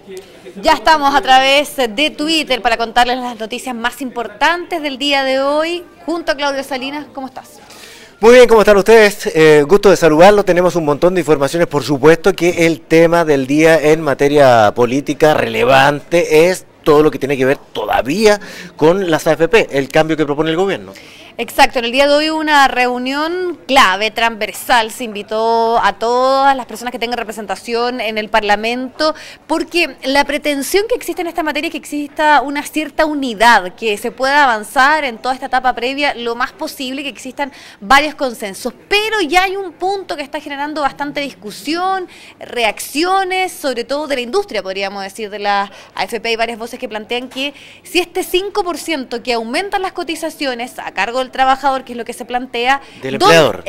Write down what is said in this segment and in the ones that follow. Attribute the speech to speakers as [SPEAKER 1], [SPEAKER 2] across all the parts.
[SPEAKER 1] Ya estamos a través de Twitter para contarles las noticias más importantes del día de hoy, junto a Claudio Salinas. ¿Cómo estás?
[SPEAKER 2] Muy bien, ¿cómo están ustedes? Gusto de saludarlos. Tenemos un montón de informaciones. Por supuesto que el tema del día en materia política relevante es todo lo que tiene que ver todavía con las AFP, el cambio que propone el gobierno.
[SPEAKER 1] Exacto, en el día de hoy hubo una reunión clave, transversal, se invitó a todas las personas que tengan representación en el Parlamento, porque la pretensión que existe en esta materia es que exista una cierta unidad, que se pueda avanzar en toda esta etapa previa lo más posible, que existan varios consensos, pero ya hay un punto que está generando bastante discusión, reacciones, sobre todo de la industria, podríamos decir, de la AFP. Hay varias voces que plantean que si este 5% que aumentan las cotizaciones a cargo del trabajador, que es lo que se plantea,
[SPEAKER 2] del empleador,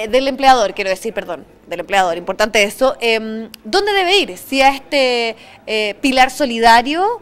[SPEAKER 1] del empleador, importante eso, ¿dónde debe ir? Si a este pilar solidario,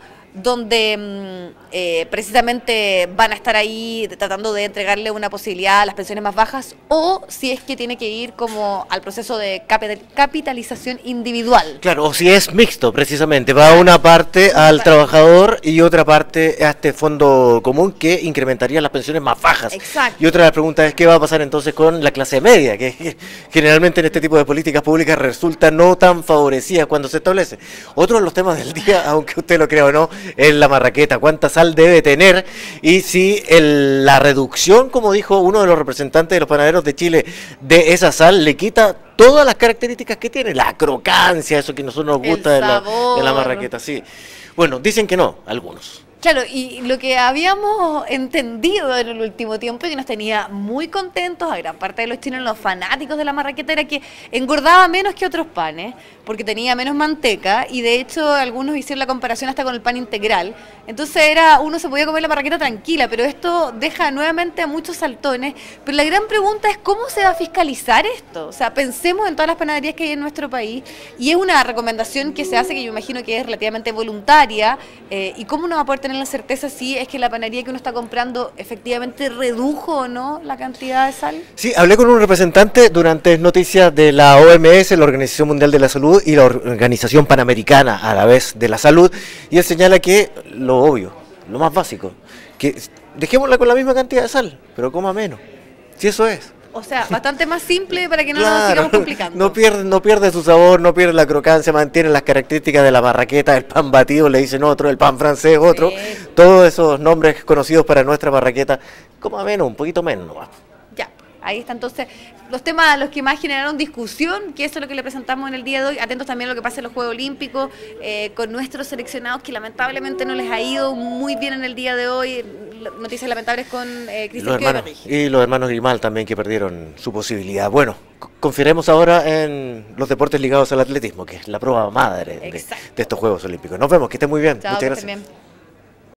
[SPEAKER 1] donde precisamente van a estar ahí tratando de entregarle una posibilidad a las pensiones más bajas, o si es que tiene que ir como al proceso de capitalización individual.
[SPEAKER 2] Claro, o si es mixto, precisamente, va una parte al trabajador y otra parte a este fondo común que incrementaría las pensiones más bajas.
[SPEAKER 1] Exacto.
[SPEAKER 2] Y otra de las preguntas es qué va a pasar entonces con la clase media, que generalmente en este tipo de políticas públicas resulta no tan favorecida cuando se establece. Otro de los temas del día, aunque usted lo crea o no, es la marraqueta, cuánta sal debe tener y si la reducción, como dijo uno de los representantes de los panaderos de Chile, de esa sal le quita todas las características que tiene, la crocancia, eso que a nosotros nos gusta de la marraqueta, sí. Bueno, dicen que no, algunos.
[SPEAKER 1] Claro, y lo que habíamos entendido en el último tiempo y que nos tenía muy contentos a gran parte de los chilenos, los fanáticos de la marraqueta, era que engordaba menos que otros panes, porque tenía menos manteca, y de hecho algunos hicieron la comparación hasta con el pan integral. Entonces uno se podía comer la marraqueta tranquila, pero esto deja nuevamente a muchos saltones. Pero la gran pregunta es cómo se va a fiscalizar esto. O sea, pensemos en todas las panaderías que hay en nuestro país, y es una recomendación que se hace, que yo imagino que es relativamente voluntaria, y cómo uno va a poder tener la certeza si es que la panadería que uno está comprando efectivamente redujo o no la cantidad de sal.
[SPEAKER 2] Sí, hablé con un representante durante noticias de la OMS, la Organización Mundial de la Salud, y la Organización Panamericana a la vez de la Salud, y él señala que lo obvio, lo más básico, que dejémosla con la misma cantidad de sal, pero coma menos, si eso es.
[SPEAKER 1] O sea, bastante más simple para que no
[SPEAKER 2] claro,
[SPEAKER 1] nos sigamos complicando.
[SPEAKER 2] No pierde su sabor, no pierde la crocancia, mantiene las características de la marraqueta, el pan batido, le dicen otro, el pan francés otro, todos esos nombres conocidos para nuestra marraqueta, coma menos, un poquito menos nomás.
[SPEAKER 1] Ya, ahí está entonces los temas, los que más generaron discusión, que eso es lo que le presentamos en el día de hoy. Atentos también a lo que pasa en los Juegos Olímpicos, con nuestros seleccionados que lamentablemente no les ha ido muy bien en el día de hoy. Noticias lamentables con Cristian Quevedo.
[SPEAKER 2] Y los hermanos Grimal también, que perdieron su posibilidad. Bueno, confiaremos ahora en los deportes ligados al atletismo, que es la prueba madre de estos Juegos Olímpicos. Nos vemos, que estén muy bien.
[SPEAKER 1] Chao,
[SPEAKER 2] muchas gracias.